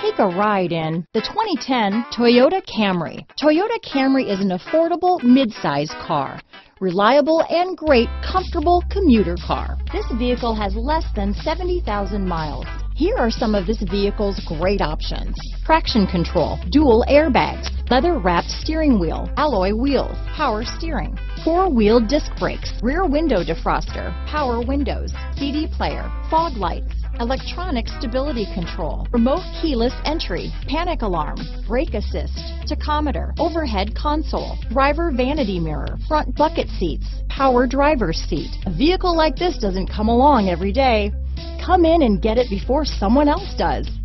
Take a ride in the 2010 Toyota Camry. Toyota Camry is an affordable mid-size car. Reliable and great comfortable commuter car. This vehicle has less than 70,000 miles. Here are some of this vehicle's great options: traction control, dual airbags, leather-wrapped steering wheel, alloy wheels, power steering, four-wheel disc brakes, rear window defroster, power windows, CD player, fog lights, electronic stability control, remote keyless entry, panic alarm, brake assist, tachometer, overhead console, driver vanity mirror, front bucket seats, power driver's seat. A vehicle like this doesn't come along every day. Come in and get it before someone else does.